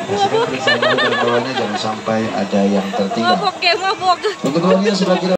Pastikan tulisan dan bawahnya jangan sampai ada yang tertinggal. Mabok ya, mabok. Untuk uangnya sudah kita